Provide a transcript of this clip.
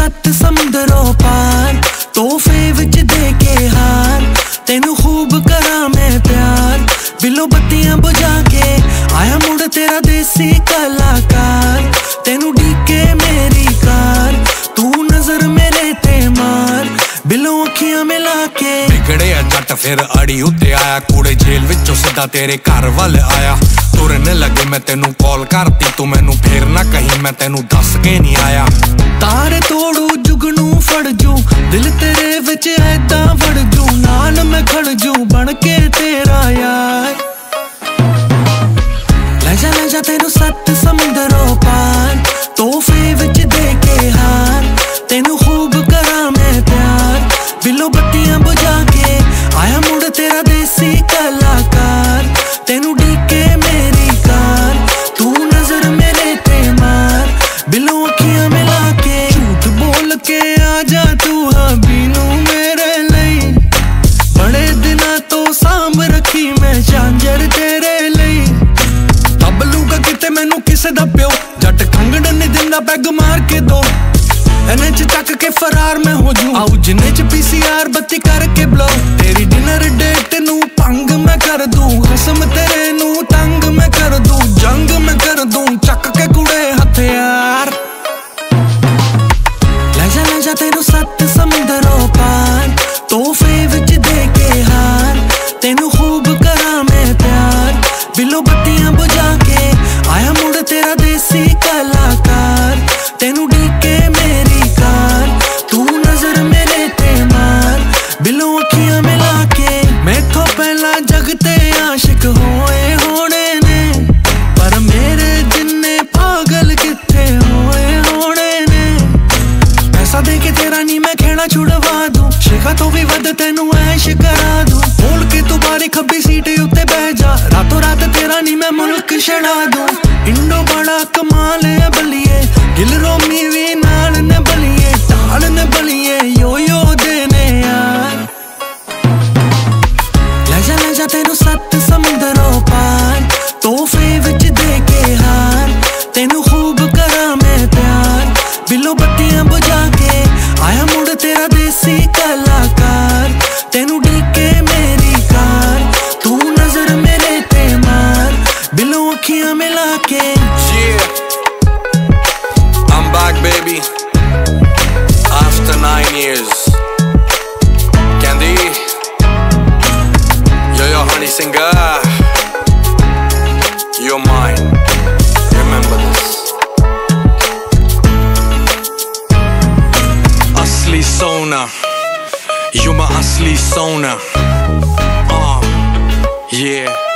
सत्त समुंदरों पार, तोहफे विच दे के हार। तेनू खूब करा मैं प्यार, बिलो बत्तियां बुझा के आया मुड़ तेरा देसी कलाकार। तेनू डीके मेरी कार, तू नजर मेरे ते मार, बिलो अखियां मिला के। बिगड़े जट फिर अड़ी उत्ते आया, कूड़े जेल विचों सीधा तेरे घर वाल आया। तुरन लगे मैं तेनू कॉल करती, तू मैनू फिर ना कहीं मैं तेनू दस के नहीं आया। तारे तोड़ू जुगनू फड़ जू, दिल तेरे विच ऐदा वड़ जू, नाल मैं खड़ जू बन के तेरा यार। ले जा तेनू सत्त समुंदरों पार, तोहफे विच दे के हार। तेनू खूब करा मैं प्यार, बिलो बत्तियां बुझा के आया मुड़ तेरा देसी कलाकार। तेनू डीके मेरी कार, तू नजर मेरे ते मार, बिलो अखियां मिला के। झूठ बोल के आजा तू हबीनू मेरे लई, बड़े दिना तो सांभ रखी मैं झांझर तेरे लई। तब लूगा किते मैनू किसे दा प्यो, जट खंगड़ नहीं दिंदा पैग मार के दो। एने च चक के फरार मैं हो जू, आऊ जिन्ने च PCR बत्ती करके ब्लो। तेरी डिनर डेट नू भंग मैं कर दूं, कसम तेरे नू तंग मैं कर दूं, जंग मैं कर दूं चक के कुड़े हथियार। ले जा तेनू सत्त समुंदरों पार, तोहफे विच दे के हार। तेनू खूब करा मैं प्यार, बिलो बत्तियां बुझा के आया मुड़ तेरा देसी कलाकार। तेनू डीके मेरी कार, तू नजर मेरे ते मार, बिलो अखियां मिला के। मैथों पहला जगते आशिक होए होने ने, पर मेरे जिन्ने पागल किथे होए होने ने। पैसा दे के तेरा नी मैं खेड़ा छुड़वा दूं, शिखा तो भी वध तेनू ऐश करा दूं। बोल के तू बारी खब्बी सीट उत्ते बह जा, रातों रात तेरा नी मैं मुल्क छड़ा दूं। इंडो बड़ा कमाल है बलिए, गिल रोमी भी नाल ने बलिए, टाल ने बलिए यो यो देने यार। ले जा तेनू सत्त समुंदरों पार, तोहफे विच दे के हार। तेनू खूब करा मैं प्यार, बिलो बत्तियां बुझा के आया मुड़ तेरा देसी कलाकार। तेनू डीके मेरी कार, तू नजर मेरे ते मार, बिलो अखियां मिला के। I'm back baby, after 9 years. Candy, yo honey singer, you're mine, remember this. Asli Sona, you're my asli Sona. Yeah.